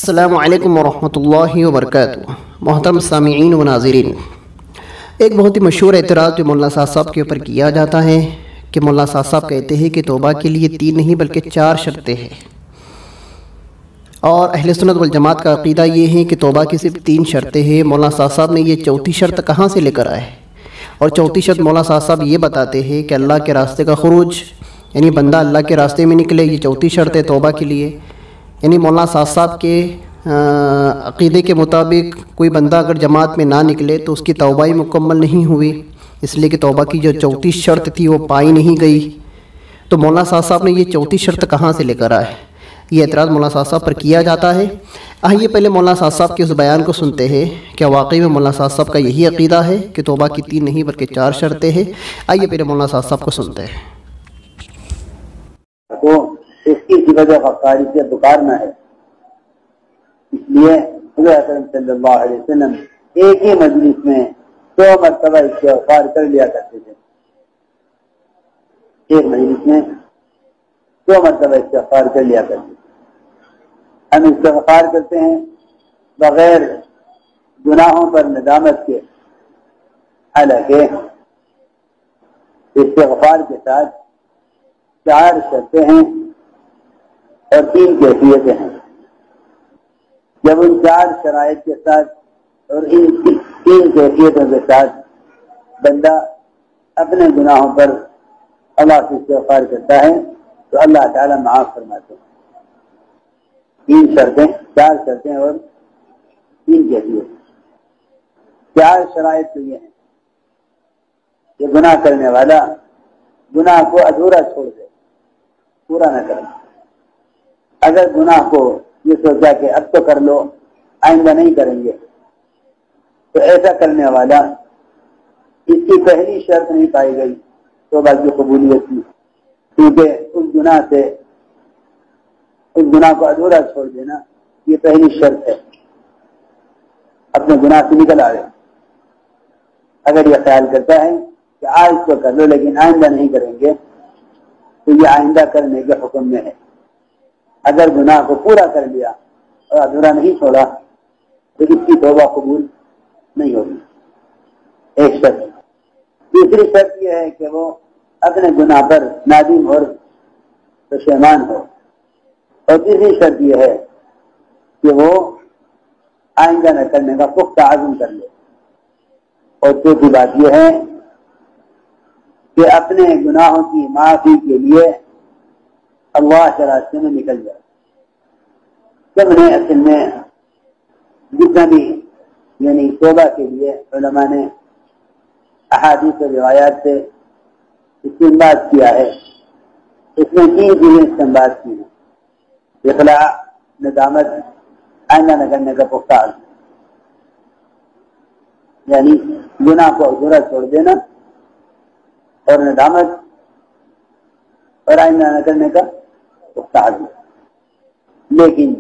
السلام علیکم ورحمۃ اللہ وبرکاتہ۔ محترم سامعین و ناظرین، ایک بہت ہی مشہور اعتراض جو مولانا صاحب کے اوپر کیا جاتا ہے کہ مولانا صاحب کہتے ہیں کہ توبہ کے لیے 3 نہیں بلکہ 4 شرطیں ہیں، اور اہل سنت والجماعت کا عقیدہ یہ ہے کہ توبہ کی صرف 3 شرطیں ہیں۔ مولانا صاحب نے یہ 4تھی شرط کہاں سے لے کر آئے؟ اور 4تھی شرط مولانا صاحب یہ بتاتے ہیں کہ اللہ کے راستے کا خروج، یعنی بندہ اللہ کے راستے میں نکلے، یہ 4تھی شرط ہے توبہ کے لیے۔ یعنی مولانا صاحب کے عقیدے کے مطابق کوئی بندہ اگر جماعت میں نہ نکلے تو اس کی توبہ ہی مکمل نہیں ہوئی، اس لیے کہ توبہ کی جو 4تھی شرط تھی وہ پائی نہیں گئی۔ تو مولانا صاحب نے یہ 4تھی شرط کہاں سے لے کر آئے؟ یہ اعتراض مولانا صاحب پر کیا جاتا ہے۔ آئیے پہلے مولانا صاحب کے اس بیان کو سنتے ہیں، کیا واقعی میں مولانا صاحب کا یہی عقیدہ ہے کہ توبہ کی 3 نہیں بلکہ 4 شرطیں ہیں؟ آئیے پہلے مولانا صاحب کو سنتے ہیں۔ تو اس کی وجہ غفاری سے پکارنا ہے، اس لیے حضور اکرم صلی اللہ علیہ وسلم ایک ہی مجلس میں 100 مرتبہ استغفار کر لیا کرتے تھے۔ ایک مجلس میں 100 مرتبہ استغفار کر لیا کرتے تھے۔ ہم استغفار کرتے ہیں بغیر گناہوں پر ندامت کے، حالانکہ استغفار کے ساتھ 4 شرطیں ہیں اور 3 کیفیتیں ہیں۔ جب ان 4 شرائط کے ساتھ اور ان 3 کیفیتوں کے ساتھ بندہ اپنے گناہوں پر اللہ سے استغفار کرتا ہے تو اللہ تعالیٰ معاف فرماتے ہیں۔ 3 شرطیں، 4 شرطیں اور 3 کیفیتیں۔ 4 شرائط تو یہ ہیں کہ گناہ کرنے والا گناہ کو ادھورا چھوڑ دے، پورا نہ کرے۔ اگر گناہ کو یہ سوچا کہ اب تو کر لو، آئندہ نہیں کریں گے، تو ایسا کرنے والا اس کی پہلی شرط نہیں پائی گئی توبہ کی قبولیت کی، کیونکہ اس گناہ کو ادھورا چھوڑ دینا یہ پہلی شرط ہے۔ اپنے گناہ سے نکل آئے، اگر یہ خیال کرتا ہے کہ آج تو کر لو لیکن آئندہ نہیں کریں گے، تو یہ آئندہ کرنے کے حکم میں ہے۔ اگر گناہ کو پورا کر لیا اور ادھورا نہیں چھوڑا تو اس کی توبہ قبول نہیں ہوگی، ایک شرط۔ دوسری شرط یہ ہے کہ وہ اپنے گناہ پر نادم اور پشیمان ہو، اور تیسری شرط یہ ہے کہ وہ آئندہ نہ کرنے کا پختہ عزم کر لے، اور چوتھی بات یہ ہے کہ اپنے گناہوں کی معافی کے لیے اللہ کے راستے میں نکل جائے۔ سب نے اصل میں جتنا بھی یعنی توبہ کے لیے علماء نے احادیث و روایات سے استنباط کیا ہے، اس میں 3 چیزیں استنباط کی ہیں: اخلاع، ندامت، آئندہ نہ کرنے کا پختہ عزم۔ یعنی گناہ کو ادھورا چھوڑ دینا اور ندامت اور آئندہ نہ کرنے کا پختہ عزم۔ لیکن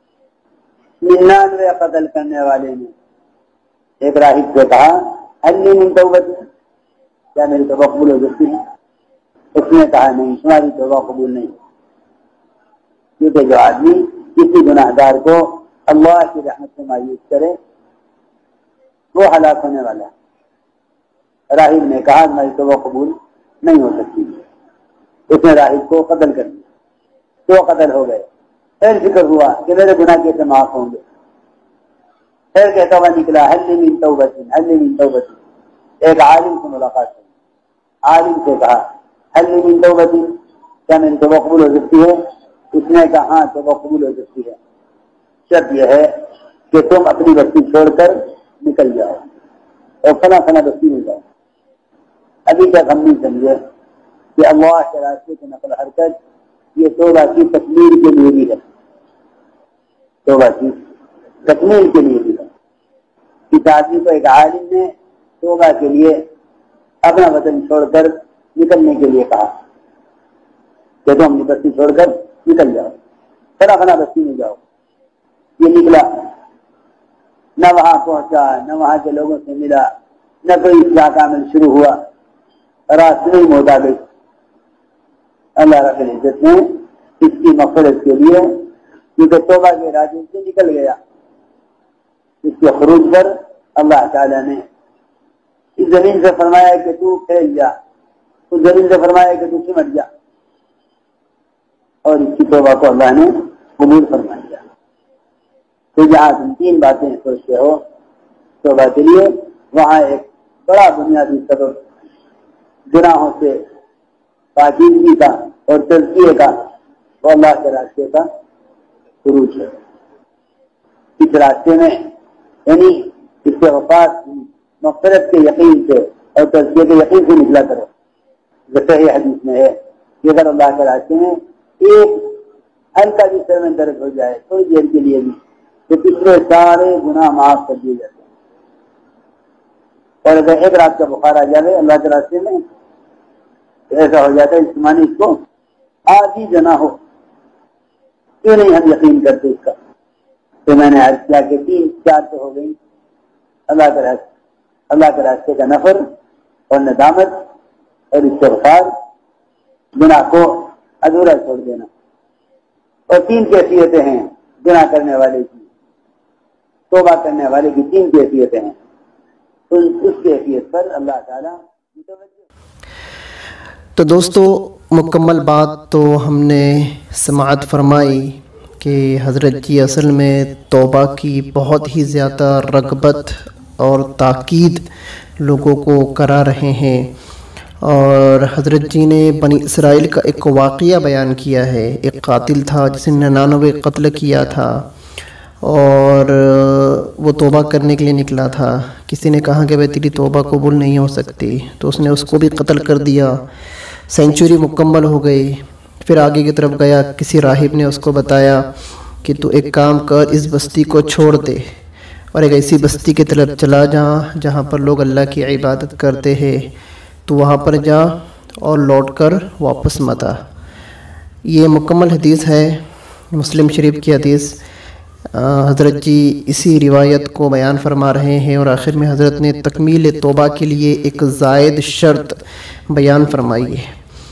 99 قتل کرنے والے نے ایک راہب سے کہا هل لي من توبۃ، کیا میری توبہ قبول ہو سکتی ہے؟ اس نے کہا نہیں، تمہاری توبہ قبول نہیں، کیونکہ جو آدمی کسی گناہ گار کو اللہ کی رحمت سے مایوس کرے وہ ہلاک ہونے والا ہے۔ راہب نے کہا تمہاری توبہ قبول نہیں ہو سکتی، اس نے راہب کو قتل کر دیا، 2 قتل ہو گئے۔ پھر فکر ہوا کہ میرے گناہ کیسے معاف ہوں گے، پھر کہتا ہوا نکلا هل لي من توبۃ، هل لي من توبۃ۔ ایک عالم سے ملاقات ہوئی، عالم سے کہا هل لي من توبۃ، کیا میری توبہ قبول ہو سکتی ہے؟ اس نے کہا ہاں توبہ قبول ہو سکتی ہے، شرط یہ ہے کہ تم اپنی بستی چھوڑ کر نکل جاؤ اور فلاں فلاں بستی میں جاؤ۔ ابھی تک ہم نہیں سمجھے کہ اللہ کے راستے کی نقل حرکت یہ توبہ کی تکمیل کے لیے بھی ہے، توبہ کی تکمیل کے لیے بھی ہے۔ اس آدمی کو ایک عالم نے توبہ کے لیے اپنا وطن چھوڑ کر نکلنے کے لیے کہا کہ تم اپنی بستی چھوڑ کر نکل جاؤ، فلاں فلاں بستی میں جاؤ۔ یہ نکلا، نہ وہاں پہنچا، نہ وہاں کے لوگوں سے ملا، نہ کوئی اصلاح کا عمل شروع ہوا، راستے میں موت آ گئی۔ اللہ رب العزت نے اس کی مغفرت کے لیے کیونکہ توبہ کے ارادے سے نکل گیا۔ اس کے خروج پر اللہ تعالیٰ نے اس زمین سے فرمایا کہ تو پھیل جا، اس زمین سے فرمایا کہ تو سمٹ جا، اور اس کی توبہ کو اللہ نے قبول فرما لیا۔ تو جہاں تم تین باتیں سوچتے ہو توبہ کے لیے، وہاں ایک بڑا بنیادی سبب گناہوں سے پاکیزگی کا اور تزکیے کا، وہ اللہ کے راستے کا خروج ہے۔ اس راستے میں یعنی استغفار مغفرت کے یقین سے اور تزکیے کے یقین سے نکلا کرو۔ صحیح حدیث میں ہے کہ اگر اللہ کے راستے میں ایک ہلکا بھی سر میں درد ہو جائے تھوڑی دیر کے لیے بھی، تو پچھلے سارے گناہ معاف کر دیے جاتے ہیں۔ اور اگر ایک رات کا بخار آ جائے اللہ کے راستے میں، تو ایسا ہو جاتا ہے جسمانی اس کو آدھی جنا ہو، کیوں نہیں ہم یقین کرتے اس کا؟ تو میں نے عرض کیا کہ 3-4 تو ہو گئی، اللہ کے راستے کا نفر اور ندامت اور استغفار، گناہ کو ادھورا چھوڑ دینا، اور 3 کیفیتیں ہیں گناہ کرنے والے کی، توبہ کرنے والے کی 3 کیفیتیں ہیں۔ تو اس کیفیت پر اللہ تعالیٰ تو دوستو مکمل بات تو ہم نے سماعت فرمائی کہ حضرت جی اصل میں توبہ کی بہت ہی زیادہ رغبت اور تاکید لوگوں کو کرا رہے ہیں، اور حضرت جی نے بنی اسرائیل کا ایک واقعہ بیان کیا ہے۔ ایک قاتل تھا جس نے 99 قتل کیا تھا، اور وہ توبہ کرنے کے لیے نکلا تھا۔ کسی نے کہا کہ بھائی تیری توبہ قبول نہیں ہو سکتی، تو اس نے اس کو بھی قتل کر دیا، سینچری مکمل ہو گئی۔ پھر آگے کی طرف گیا، کسی راہب نے اس کو بتایا کہ تو ایک کام کر، اس بستی کو چھوڑ دے اور ایک ایسی بستی کی طرف چلا جہاں پر لوگ اللہ کی عبادت کرتے ہیں، تو وہاں پر جا اور لوٹ کر واپس مت آ۔ یہ مکمل حدیث ہے، مسلم شریف کی حدیث۔ حضرت جی اسی روایت کو بیان فرما رہے ہیں، اور آخر میں حضرت نے تکمیل توبہ کے لیے ایک زائد شرط بیان فرمائی ہے۔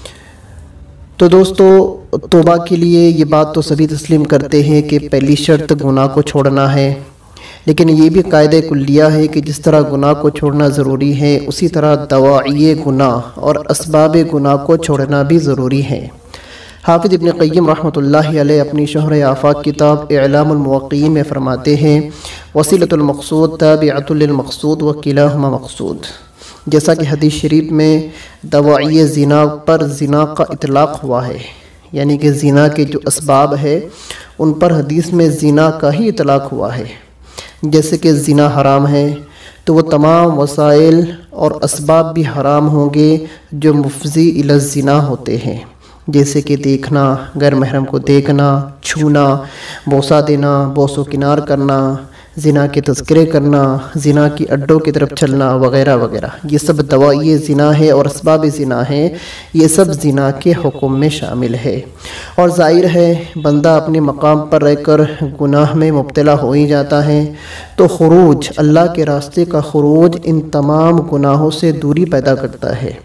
تو دوستو توبہ کے لیے یہ بات تو سبھی تسلیم کرتے ہیں کہ پہلی شرط گناہ کو چھوڑنا ہے، لیکن یہ بھی قاعدہ کلیہ ہے کہ جس طرح گناہ کو چھوڑنا ضروری ہے، اسی طرح دواعی گناہ اور اسباب گناہ کو چھوڑنا بھی ضروری ہے۔ حافظ ابن قیم رحمۃ اللہ علیہ اپنی شہر آفاق کتاب اعلام الموقعین میں فرماتے ہیں، وسیلۃ المقصود تابعۃ للمقصود وکلاہما مقصود۔ جیسا کہ حدیث شریف میں دواعی زنا پر زنا کا اطلاق ہوا ہے، یعنی کہ زنا کے جو اسباب ہے ان پر حدیث میں زنا کا ہی اطلاق ہوا ہے۔ جیسے کہ زنا حرام ہے تو وہ تمام وسائل اور اسباب بھی حرام ہوں گے جو مفضی الی الزنا ہوتے ہیں، جیسے کہ دیکھنا، غیر محرم کو دیکھنا، چھونا، بوسہ دینا، بوس و کنار کرنا، زنا کے تذکرے کرنا، زنا کی اڈوں کی طرف چلنا وغیرہ وغیرہ، یہ سب دواعی زنا ہے اور اسباب زنا ہے، یہ سب زنا کے حکم میں شامل ہے۔ اور ظاہر ہے بندہ اپنے مقام پر رہ کر گناہ میں مبتلا ہو ہی جاتا ہے، تو خروج، اللہ کے راستے کا خروج ان تمام گناہوں سے دوری پیدا کرتا ہے۔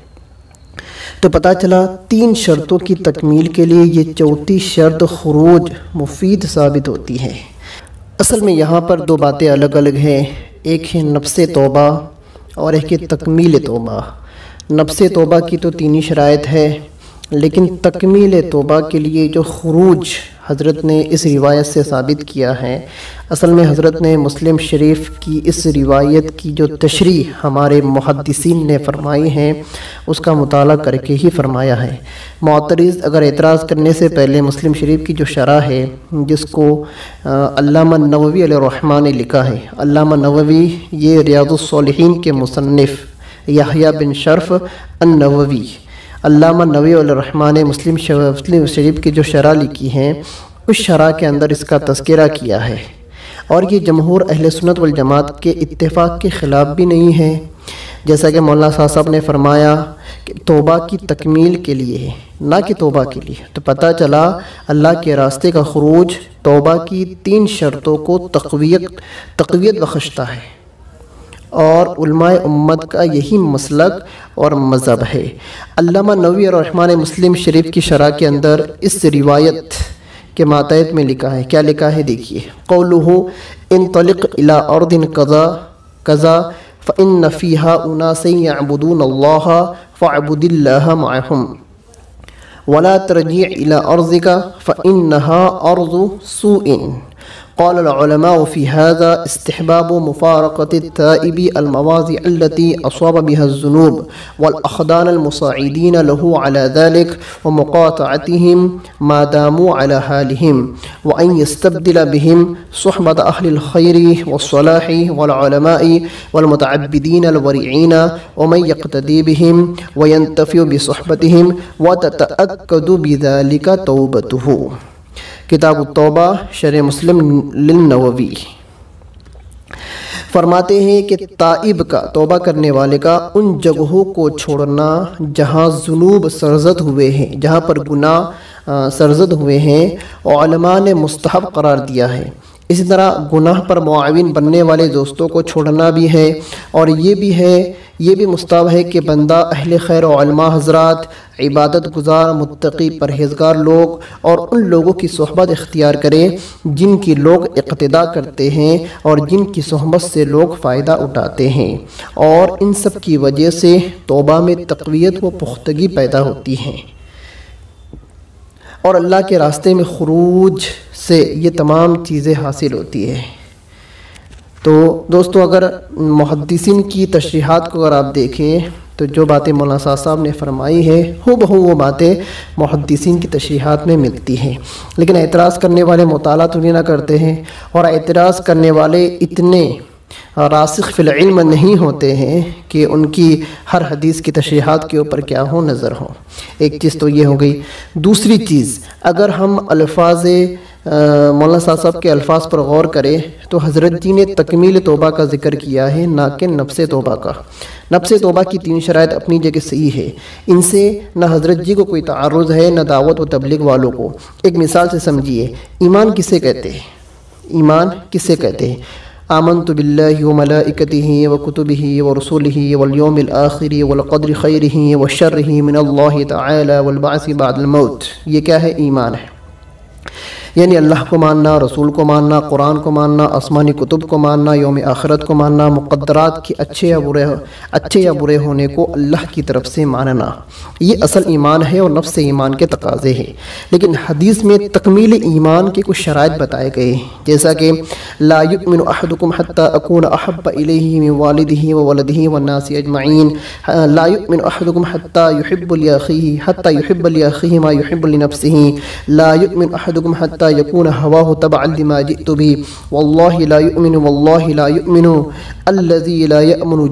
تو پتہ چلا 3 شرطوں کی تکمیل کے لیے یہ 4تھی شرط خروج مفید ثابت ہوتی ہے۔ اصل میں یہاں پر 2 باتیں الگ الگ ہیں، ایک ہے نفس توبہ اور ایک ہے تکمیل توبہ۔ نفس توبہ کی تو 3 ہی شرائط ہے، لیکن تکمیل توبہ کے لیے جو خروج حضرت نے اس روایت سے ثابت کیا ہے، اصل میں حضرت نے مسلم شریف کی اس روایت کی جو تشریح ہمارے محدثین نے فرمائی ہے اس کا مطالعہ کر کے ہی فرمایا ہے۔ معترض اگر اعتراض کرنے سے پہلے مسلم شریف کی جو شرح ہے، جس کو علامہ نووی علیہ الرحمٰن نے لکھا ہے، علامہ نووی یہ ریاض الصالحین کے مصنف یحییٰ بن شرف النووی، علامہ نووی علیہ الرحمٰن نے مسلم شریف کی جو شرح لکھی ہیں، اس شرح کے اندر اس کا تذکرہ کیا ہے، اور یہ جمہور اہل سنت والجماعت کے اتفاق کے خلاف بھی نہیں ہے۔ جیسا کہ مولانا صاحب نے فرمایا کہ توبہ کی تکمیل کے لیے، نہ کہ توبہ کے لیے، تو پتہ چلا اللہ کے راستے کا خروج توبہ کی 3 شرطوں کو تقویت بخشتا ہے، اور علماء امت کا یہی مسلک اور مذہب ہے۔ علامہ نووی الرحمٰن مسلم شریف کی شرح کے اندر اس روایت کے ماتحت میں لکھا ہے. کیا لکھا ہے دیکھیے. قولہ انطلق الی ارض کذا کذا فإن فیہا اناسا یعبدون اللہ فاعبد اللہ معہم ولا ترجع الی ارضک فإنہا ارض سوء. قال العلماء في هذا استحباب مفارقة التائب المواضع التي أصاب بها الذنوب والأخدان المصاعدين له على ذلك ومقاطعتهم ما داموا على حالهم وأن يستبدل بهم صحبة أهل الخير والصلاح والعلماء والمتعبدين الورعين ومن يقتدي بهم وينتفع بصحبتهم وتتأكد بذلك توبته. کتاب التوبہ شرح مسلم للنووی. فرماتے ہیں کہ تائب کا، توبہ کرنے والے کا، ان جگہوں کو چھوڑنا جہاں ذنوب سرزد ہوئے ہیں، جہاں پر گناہ سرزد ہوئے ہیں، علماء نے مستحب قرار دیا ہے. اسی طرح گناہ پر معاون بننے والے دوستوں کو چھوڑنا بھی ہے، اور یہ بھی مستحب ہے کہ بندہ اہل خیر و علماء حضرات، عبادت گزار، متقی، پرہیزگار لوگ اور ان لوگوں کی صحبت اختیار کرے جن کی لوگ اقتداء کرتے ہیں اور جن کی صحبت سے لوگ فائدہ اٹھاتے ہیں، اور ان سب کی وجہ سے توبہ میں تقویت و پختگی پیدا ہوتی ہے اور اللہ کے راستے میں خروج سے یہ تمام چیزیں حاصل ہوتی ہے. تو دوستو، اگر محدثین کی تشریحات کو اگر آپ دیکھیں تو جو باتیں مولانا صاحب نے فرمائی ہے ہو بہو وہ باتیں محدثین کی تشریحات میں ملتی ہیں، لیکن اعتراض کرنے والے مطالعہ تو نہیں نہ کرتے ہیں، اور اعتراض کرنے والے اتنے راسخ فی العلم نہیں ہوتے ہیں کہ ان کی ہر حدیث کی تشریحات کے اوپر کیا ہو نظر ہو. ایک چیز تو یہ ہو گئی. دوسری چیز، اگر ہم الفاظ مولانا صاحب کے الفاظ پر غور کریں تو حضرت جی نے تکمیل توبہ کا ذکر کیا ہے، نہ کہ نفس توبہ کا. نفس توبہ کی 3 شرائط اپنی جگہ صحیح ہے، ان سے نہ حضرت جی کو کوئی تعارض ہے نہ دعوت و تبلیغ والوں کو. ایک مثال سے سمجھیے، ایمان کسے کہتے ہیں؟ ایمان کسے کہتے ہیں؟ آمنت باللہ وملائکتہ وکتبہ ورسولہ والیوم الآخر والقدر خیرہ وشرہ من اللہ تعالی والبعث بعد الموت. یہ کیا ہے؟ ایمان ہے. یعنی اللہ کو ماننا، رسول کو ماننا، قرآن کو ماننا، آسمانی کتب کو ماننا، یوم آخرت کو ماننا، مقدرات کے اچھے یا برے ہونے کو اللہ کی طرف سے ماننا، یہ اصل ایمان ہے اور نفس ایمان کے تقاضے ہیں. لیکن حدیث میں تکمیل ایمان کے کچھ شرائط بتائے گئے، جیسا کہ لا یؤمن احدکم حتی اکون احب الیہ من والدہ وولدہ والناس اجمعین، لا یؤمن احدکم حتی یحب لاخیہ ما یحب لنفسہ، لا یؤمن احدکم حتی يكون هواه تبعا لما جئت به والله لا يؤمن الذي لا يأمن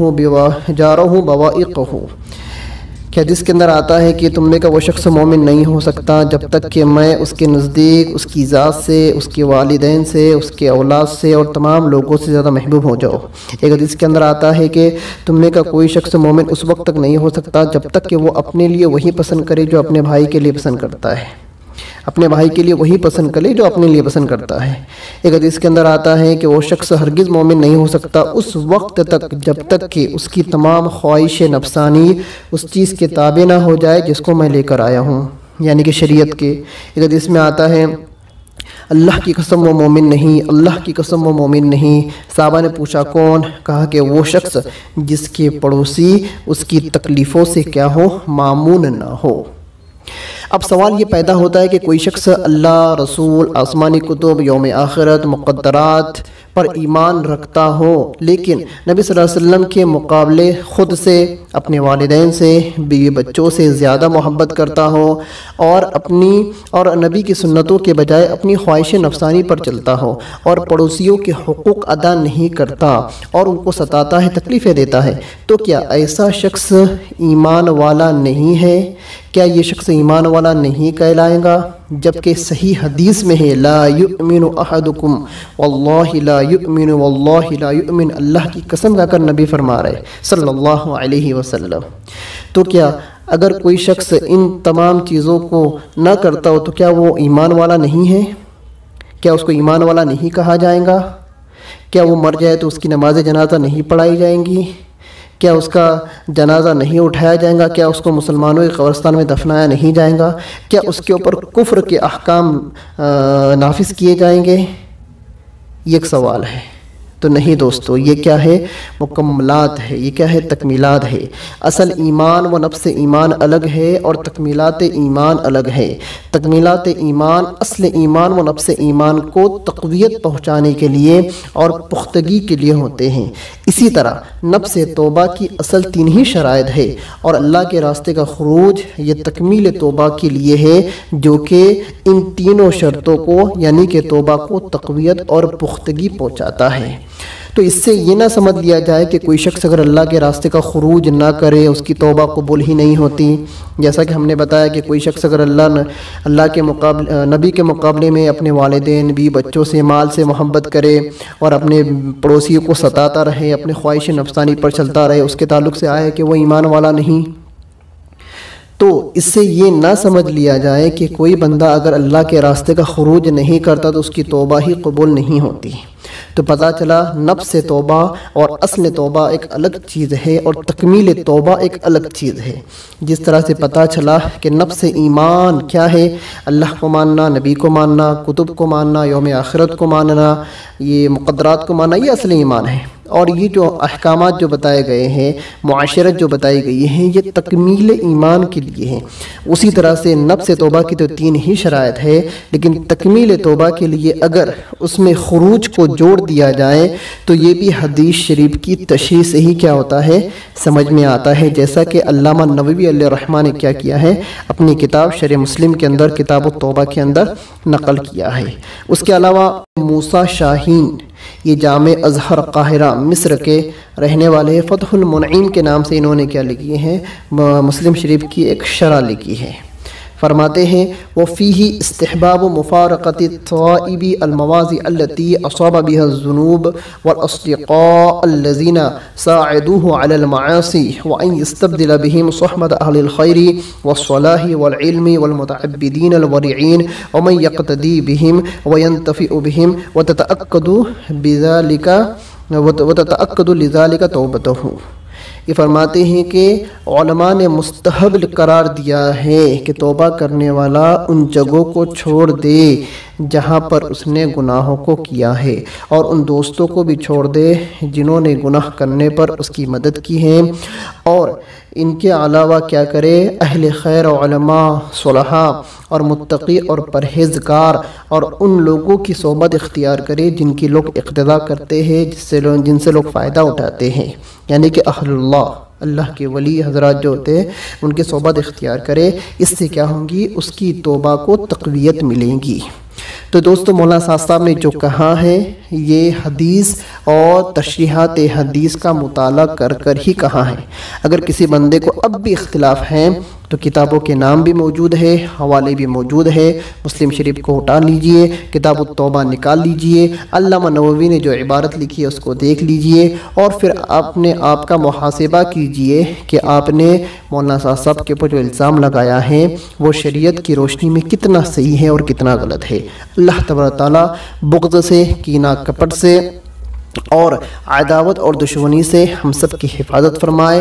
جاره بوائقه. کہ حدیث کے اندر آتا ہے کہ تم میں کا وہ شخص مومن نہیں ہو سکتا جب تک کہ میں اس کے نزدیک، اس کی ذات سے، اس کے والدین سے، اس کے اولاد سے اور تمام لوگوں سے زیادہ محبوب ہو جاؤ. ایک حدیث کے اندر آتا ہے کہ تم میں کا کوئی شخص مومن اس وقت تک نہیں ہو سکتا جب تک کہ وہ اپنے لیے وہی پسند کرے جو اپنے بھائی کے لیے پسند کرتا ہے، اپنے بھائی کے لیے وہی پسند کرے جو اپنے لیے پسند کرتا ہے. ایک حدیث کے اندر آتا ہے کہ وہ شخص ہرگز مومن نہیں ہو سکتا اس وقت تک جب تک کہ اس کی تمام خواہش نفسانی اس چیز کے تابع نہ ہو جائے جس کو میں لے کر آیا ہوں، یعنی کہ شریعت کے. ایک حدیث میں آتا ہے اللہ کی قسم وہ مومن نہیں، اللہ کی قسم وہ مومن نہیں. صحابہ نے پوچھا کون؟ کہا کہ وہ شخص جس کے پڑوسی اس کی تکلیفوں سے کیا ہو؟ معمون نہ ہو. اب سوال یہ پیدا ہوتا ہے کہ کوئی شخص اللہ، رسول، آسمانی کتب، یوم آخرت، مقدرات پر ایمان رکھتا ہو لیکن نبی صلی اللہ علیہ وسلم کے مقابلے خود سے، اپنے والدین سے، بیوی بچوں سے زیادہ محبت کرتا ہو اور نبی کی سنتوں کے بجائے اپنی خواہش نفسانی پر چلتا ہو اور پڑوسیوں کے حقوق ادا نہیں کرتا اور ان کو ستاتا ہے، تکلیفیں دیتا ہے، تو کیا ایسا شخص ایمان والا نہیں ہے؟ کیا یہ شخص ایمان والا نہیں کہلائے گا؟ جبکہ صحیح حدیث میں ہے لا یؤمن احدکم واللہ لا یؤمن واللہ لا یؤمن، اللہ کی قسم کھا کر نبی فرما رہے صلی اللہ علیہ وسلم. تو کیا اگر کوئی شخص ان تمام چیزوں کو نہ کرتا ہو تو کیا وہ ایمان والا نہیں ہے؟ کیا اس کو ایمان والا نہیں کہا جائے گا؟ کیا وہ مر جائے تو اس کی نماز جنازہ نہیں پڑھائی جائیں گی؟ کیا اس کا جنازہ نہیں اٹھایا جائے گا؟ کیا اس کو مسلمانوں کے قبرستان میں دفنایا نہیں جائے گا؟ کیا اس کے اوپر کفر کے احکام نافذ کیے جائیں گے؟ یہ ایک سوال ہے۔ تو نہیں دوستو، یہ کیا ہے؟ مکملات ہے، یہ کیا ہے؟ تکمیلات ہے۔ اصل ایمان و نفس ایمان الگ ہے اور تکمیلات ایمان الگ ہے۔ تکمیلات ایمان اصل ایمان و نفس ایمان کو تقویت پہنچانے کے لیے اور پختگی کے لیے ہوتے ہیں۔ اسی طرح نفس توبہ کی اصل 3 ہی شرائط ہے، اور اللہ کے راستے کا خروج یہ تکمیل توبہ کے لیے ہے، جو کہ ان تینوں شرطوں کو یعنی کہ توبہ کو تقویت اور پختگی پہنچاتا ہے۔ تو اس سے یہ نہ سمجھ لیا جائے کہ کوئی شخص اگر اللہ کے راستے کا خروج نہ کرے اس کی توبہ قبول ہی نہیں ہوتی۔ جیسا کہ ہم نے بتایا کہ کوئی شخص اگر اللہ کے مقابلے نبی کے مقابلے میں اپنے والدین، بیوی بچوں سے، مال سے محبت کرے اور اپنے پڑوسیوں کو ستاتا رہے، اپنے خواہش نفسانی پر چلتا رہے، اس کے تعلق سے آئے کہ وہ ایمان والا نہیں۔ تو اس سے یہ نہ سمجھ لیا جائے کہ کوئی بندہ اگر اللہ کے راستے کا خروج نہیں کرتا تو اس کی توبہ ہی قبول نہیں ہوتی۔ تو پتہ چلا نفس توبہ اور اصل توبہ ایک الگ چیز ہے اور تکمیل توبہ ایک الگ چیز ہے۔ جس طرح سے پتہ چلا کہ نفس ایمان کیا ہے؟ اللہ کو ماننا، نبی کو ماننا، کتب کو ماننا، یوم آخرت کو ماننا، یہ مقدرات کو ماننا، یہ اصل ایمان ہے۔ اور یہ جو احکامات جو بتائے گئے ہیں، معاشرت جو بتائی گئی ہیں، یہ تکمیل ایمان کے لیے ہیں۔ اسی طرح سے نفس توبہ کی تو 3 ہی شرائط ہے، لیکن تکمیل توبہ کے لیے اگر اس میں خروج کو جوڑ دیا جائے تو یہ بھی حدیث شریف کی تشریح سے ہی کیا ہوتا ہے؟ سمجھ میں آتا ہے، جیسا کہ علامہ نووی علیہ الرحمہ نے کیا ہے؟ اپنی کتاب شرح مسلم کے اندر کتاب التوبہ کے اندر نقل کیا ہے۔ اس کے علاوہ موسیٰ شاہین، یہ جامع ازہر قاہرہ مصر کے رہنے والے، فتح المنعیم کے نام سے انہوں نے کیا لکھی ہے؟ مسلم شریف کی ایک شرح لکھی ہے۔ فرماتے ہیں وَفِيهِ اسْتِحْبَابُ مُفَارَقَةِ الطَّائِبِ الْمَوَاضِعَ الَّتِي أَصَابَ بِهَا الذُّنُوبَ وَالْأَصْدِقَاءَ الَّذِينَ سَاعَدُوهُ عَلَى الْمَعَاصِي وَأَنْ يَسْتَبْدِلَ بِهِمْ صُحْبَةَ أَهْلِ الْخَيْرِ وَالصَّلَاحِ وَالْعِلْمِ وَالْمُتَعَبِّدِينَ الْوَرِعِينَ وَمَنْ يَقْتَدِي بِهِمْ وَيَنْتَفِعُ بِهِمْ وَتَتَأَكَّدُ لِذَلِكَ تَوْبَتُهُ۔ یہ فرماتے ہیں کہ علماء نے مستحب قرار دیا ہے کہ توبہ کرنے والا ان جگہوں کو چھوڑ دے جہاں پر اس نے گناہوں کو کیا ہے، اور ان دوستوں کو بھی چھوڑ دے جنہوں نے گناہ کرنے پر اس کی مدد کی ہے، اور ان کے علاوہ کیا کرے؟ اہل خیر و علماء، صلحاء اور متقی اور پرہیزگار اور ان لوگوں کی صحبت اختیار کرے جن کی لوگ اقتداء کرتے ہیں، جن سے لوگ فائدہ اٹھاتے ہیں، یعنی کہ اہل اللہ کے ولی حضرات جو ہوتے ہیں ان کے صحبت اختیار کرے۔ اس سے کیا ہوں گی؟ اس کی توبہ کو تقویت ملیں گی۔ تو دوستو، مولانا سعد صاحب نے جو کہا ہے یہ حدیث اور تشریحات حدیث کا مطالعہ کر کر ہی کہا ہے۔ اگر کسی بندے کو اب بھی اختلاف ہیں تو کتابوں کے نام بھی موجود ہے، حوالے بھی موجود ہے۔ مسلم شریف کو اٹھا لیجئے، کتاب التوبہ نکال لیجئے، علامہ نووی نے جو عبارت لکھی ہے اس کو دیکھ لیجئے، اور پھر اپنے آپ کا محاسبہ کیجئے کہ آپ نے مولانا سعد صاحب کے اوپر جو الزام لگایا ہے وہ شریعت کی روشنی میں کتنا صحیح ہے اور کتنا غلط ہے۔ اللہ تبارک تعالیٰ بغض سے، کینہ کپٹ سے اور عداوت اور دشمنی سے ہم سب کی حفاظت فرمائے۔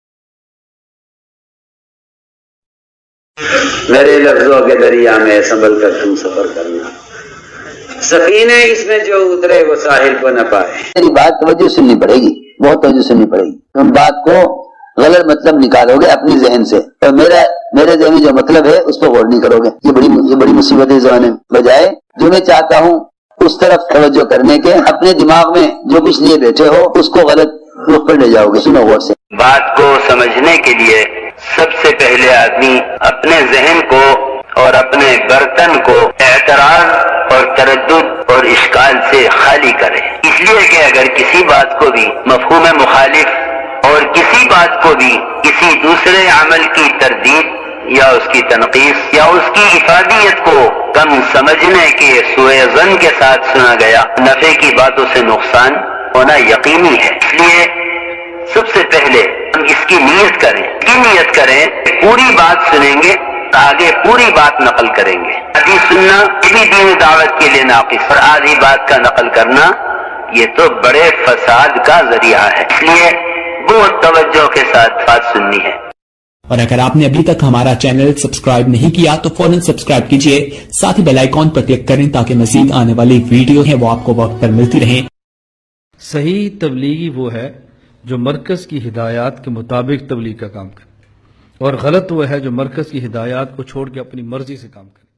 میرے لفظوں کے دریا میں سنبھل کر تم سفر کرنا، سفینے اس میں جو اترے وہ ساحل کو نہ پائے۔ میری بات توجہ سننی پڑے گی، بہت توجہ سننی پڑے گی۔ تم بات کو غلط مطلب نکالو گے اپنی ذہن سے، اور میرے ذہن میں جو مطلب ہے اس پہ غور نہیں کرو گے۔ یہ بڑی مصیبت ہے زمانے میں۔ بجائے جو میں چاہتا ہوں اس طرف توجہ کرنے کے، اپنے دماغ میں جو کچھ لیے بیٹھے ہو اس کو غلط رخ پر لے جاؤ گے۔ سنو غور سے۔ بات کو سمجھنے کے لیے سب سے پہلے آدمی اپنے ذہن کو اور اپنے برتن کو اعتراض اور تردد اور اشکال سے خالی کرے، اس لیے کہ اگر کسی بات کو بھی مفہوم مخالف اور کسی بات کو بھی کسی دوسرے عمل کی تردید یا اس کی تنقیص یا اس کی افادیت کو کم سمجھنے کے سوء ظن کے ساتھ سنا گیا، نفع کی باتوں سے نقصان ہونا یقینی ہے۔ اس لیے سب سے پہلے ہم اس کی نیت کریں، پوری بات سنیں گے، آگے پوری بات نقل کریں گے۔ آدھی سننا یہ بھی دین دعوت کے لیے ناقص، اور آدھی بات کا نقل کرنا یہ تو بڑے فساد کا ذریعہ ہے۔ اس لیے भरपूर तवज्जो के साथ बात सुननी है। اور اگر آپ نے ابھی تک ہمارا چینل سبسکرائب نہیں کیا تو فوراً سبسکرائب کیجئے، ساتھ ہی بیل آئیکن پر کلک کریں تاکہ مزید آنے والی ویڈیو ہیں وہ آپ کو وقت پر ملتی رہیں۔ صحیح تبلیغی وہ ہے جو مرکز کی ہدایات کے مطابق تبلیغ کا کام کرے، اور غلط وہ ہے جو مرکز کی ہدایات کو چھوڑ کے اپنی مرضی سے کام کرے۔